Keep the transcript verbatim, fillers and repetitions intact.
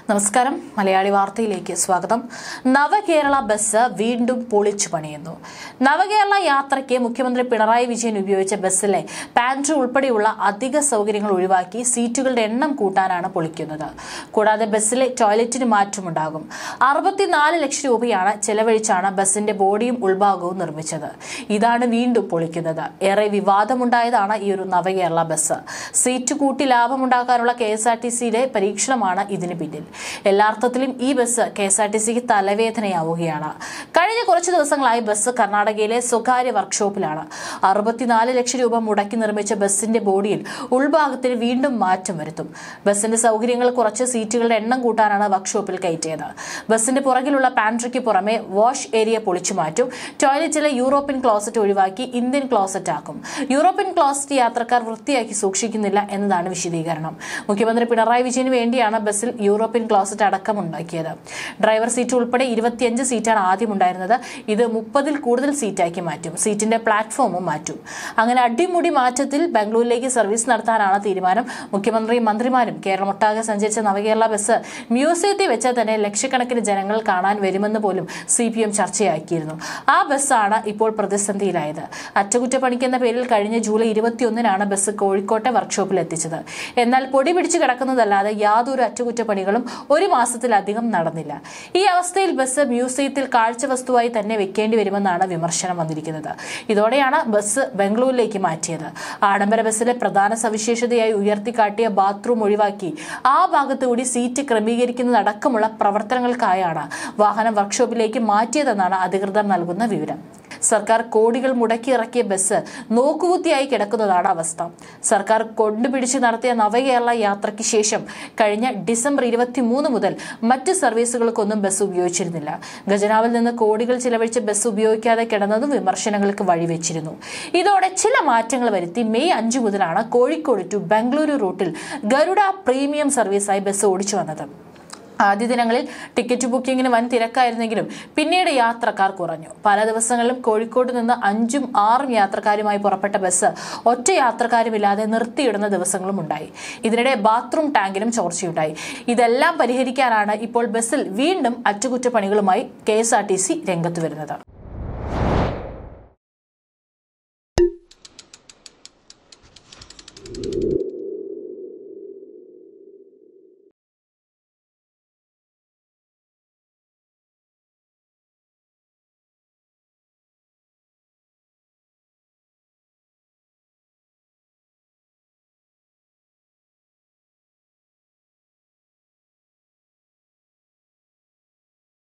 നമസ്കാരം മലയാളി വാർത്തയിലേക്ക് സ്വാഗതം. നവകേരള ബസ് വീണ്ടും പൊളിച്ചു പണിയുന്നു. നവകേരള യാത്രയ്ക്ക് മുഖ്യമന്ത്രി പിണറായി വിജയൻ ഉപയോഗിച്ച ബസ്സിലെ പാൻട്രി ഉൾപ്പെടെയുള്ള അധിക സൗകര്യങ്ങൾ ഒഴിവാക്കി സീറ്റുകളുടെ എണ്ണം കൂട്ടാനാണ് പൊളിക്കുന്നത്. കൂടാതെ ബസ്സിലെ ടോയ്ലറ്റിന് മാറ്റമുണ്ടാകും. അറുപത്തിനാല് ലക്ഷം രൂപയാണ് ചെലവഴിച്ചാണ് ബസിന്റെ ബോഡിയും ഉൾഭാഗവും നിർമ്മിച്ചത്. ഇതാണ് വീണ്ടും പൊളിക്കുന്നത്. ഏറെ വിവാദമുണ്ടായതാണ് ഈ ഒരു നവകേരള ബസ്. സീറ്റ് കൂട്ടി ലാഭമുണ്ടാക്കാനുള്ള കെ എസ് ആർ ടി സിയുടെ പരീക്ഷണമാണ് ഇതിന് പിന്നിൽ. എല്ലാ അർത്ഥത്തിലും ഈ bus K S R T സിക്ക് തലവേദനയാവുകയാണ്. കഴിഞ്ഞ കുറച്ചു ദിവസങ്ങളായി ബസ് കർണാടകയിലെ സ്വകാര്യ വർക്ക്ഷോപ്പിലാണ്. അറുപത്തിനാല് ലക്ഷം രൂപ മുടക്കി നിർമ്മിച്ച ബസിന്റെ ബോഡിയിൽ ഉൾഭാഗത്തിന് വീണ്ടും മാറ്റം വരുത്തും. ബസിന്റെ സൗകര്യങ്ങൾ കുറച്ച് സീറ്റുകളുടെ എണ്ണം കൂട്ടാനാണ് വർക്ക്ഷോപ്പിൽ കയറ്റിയത്. ബസിന്റെ പുറകിലുള്ള പാൻട്രിക്ക് പുറമെ വാഷ് ഏരിയ പൊളിച്ചു മാറ്റും. ടോയ്ലറ്റിലെ യൂറോപ്യൻ ക്ലോസറ്റ് ഒഴിവാക്കി ഇന്ത്യൻ ക്ലോസറ്റ് ആക്കും. യൂറോപ്യൻ ക്ലോസറ്റ് യാത്രക്കാർ വൃത്തിയാക്കി സൂക്ഷിക്കുന്നില്ല എന്നതാണ് വിശദീകരണം. മുഖ്യമന്ത്രി പിണറായി വിജയന് വേണ്ടിയാണ് ബസ്സിൽ യൂറോപ്യൻ ക്ലോസറ്റ് അടക്കം ഉണ്ടാക്കിയത്. ഡ്രൈവർ സീറ്റ് ഉൾപ്പെടെ ഇരുപത്തിയഞ്ച് സീറ്റാണ് ആദ്യം ഉണ്ടായിരുന്നത്. ഇത് മുപ്പതിൽ കൂടുതൽ സീറ്റാക്കി മാറ്റും. സീറ്റിന്റെ പ്ലാറ്റ്ഫോമും മാറ്റും. അങ്ങനെ അടിമുടി മാറ്റത്തിൽ ബംഗളൂരിലേക്ക് സർവീസ് നടത്താനാണ് തീരുമാനം. മുഖ്യമന്ത്രിയും മന്ത്രിമാരും കേരളമൊട്ടാകെ സഞ്ചരിച്ച നവകേരള ബസ് മ്യൂസിയത്തിൽ വെച്ച് തന്നെ ലക്ഷക്കണക്കിന് ജനങ്ങൾ കാണാൻ വരുമെന്ന് പോലും സി പി എം ചർച്ചയാക്കിയിരുന്നു. ആ ബസ്സാണ് ഇപ്പോൾ പ്രതിസന്ധിയിലായത്. അറ്റകുറ്റപ്പണിക്കെന്ന പേരിൽ കഴിഞ്ഞ ജൂലൈ ഇരുപത്തിയൊന്നിനാണ് ബസ് കോഴിക്കോട്ടെ വർക്ക്ഷോപ്പിൽ എത്തിച്ചത്. എന്നാൽ പൊടി പിടിച്ച് കിടക്കുന്നതല്ലാതെ യാതൊരു അറ്റകുറ്റപ്പണികളും ഒരു മാസത്തിലധികം നടന്നില്ല. ഈ അവസ്ഥയിൽ ബസ് മ്യൂസിയത്തിൽ കാഴ്ചവസ്തുവായി തന്നെ വെക്കേണ്ടി വരുമെന്നാണ് വിമർശനം വന്നിരിക്കുന്നത്. ഇതോടെയാണ് ബസ് ബംഗളൂരിലേക്ക് മാറ്റിയത്. ആഡംബര ബസ്സിലെ പ്രധാന സവിശേഷതയായി ഉയർത്തിക്കാട്ടിയ ബാത്റൂം ഒഴിവാക്കി ആ ഭാഗത്തുകൂടി സീറ്റ് ക്രമീകരിക്കുന്നതടക്കമുള്ള പ്രവർത്തനങ്ങൾക്കായാണ് വാഹനം വർക്ക്ഷോപ്പിലേക്ക് മാറ്റിയതെന്നാണ് അധികൃതർ നൽകുന്ന വിവരം. സർക്കാർ കോടികൾ മുടക്കി ഇറക്കിയ ബസ് നോക്കുകുത്തിയായി കിടക്കുന്നതാണ് അവസ്ഥ. സർക്കാർ കൊണ്ടുപിടിച്ച് നടത്തിയ നവകേരള യാത്രയ്ക്ക് ശേഷം കഴിഞ്ഞ ഡിസംബർ ഇരുപത്തിമൂന്ന് മുതൽ മറ്റ് സർവീസുകൾക്കൊന്നും ബസ് ഉപയോഗിച്ചിരുന്നില്ല. ഖജനാവിൽ നിന്ന് കോടികൾ ചിലവഴിച്ച് ബസ് ഉപയോഗിക്കാതെ കിടന്നതും വിമർശനങ്ങൾക്ക് വഴിവെച്ചിരുന്നു. ഇതോടെ ചില മാറ്റങ്ങൾ വരുത്തി മെയ് അഞ്ചു മുതലാണ് കോഴിക്കോട് ടു ബംഗളൂരു റൂട്ടിൽ ഗരുഡ പ്രീമിയം സർവീസായി ബസ് ഓടിച്ചു വന്നത്. ആദ്യ ദിനങ്ങളിൽ ടിക്കറ്റ് ബുക്കിങ്ങിന് വൻ തിരക്കായിരുന്നെങ്കിലും പിന്നീട് യാത്രക്കാർ കുറഞ്ഞു. പല ദിവസങ്ങളിലും കോഴിക്കോട് നിന്ന് അഞ്ചും ആറും യാത്രക്കാരുമായി പുറപ്പെട്ട ബസ് ഒറ്റ യാത്രക്കാരുമില്ലാതെ നിർത്തിയിടുന്ന ദിവസങ്ങളും ഉണ്ടായി. ഇതിനിടെ ബാത്റൂം ടാങ്കിലും ചോർച്ചയുണ്ടായി. ഇതെല്ലാം പരിഹരിക്കാനാണ് ഇപ്പോൾ ബസ്സിൽ വീണ്ടും അറ്റകുറ്റപ്പണികളുമായി K S R T C രംഗത്ത് വരുന്നത്.